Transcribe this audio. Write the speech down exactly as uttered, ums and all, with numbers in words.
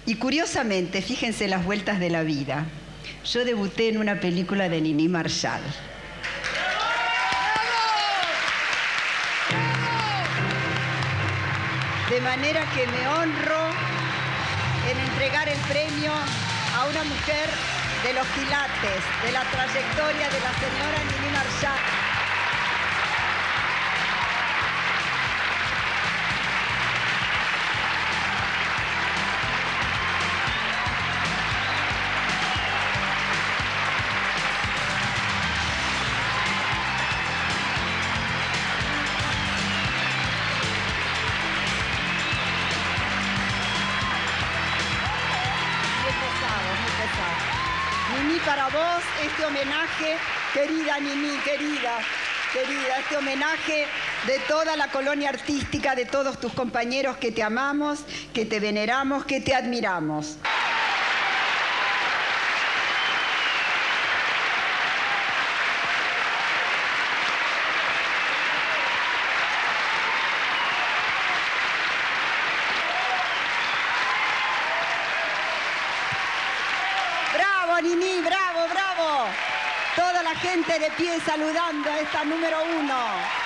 Y curiosamente, fíjense las vueltas de la vida. Yo debuté en una película de Nini Marshall. De manera que me honro en entregar el premio a una mujer de los quilates, de la trayectoria de la señora Nini Marshall. Nini, para vos este homenaje, querida Nini, querida, querida, este homenaje de toda la colonia artística, de todos tus compañeros que te amamos, que te veneramos, que te admiramos. Nini, bravo, bravo. Toda la gente de pie saludando a esta número uno.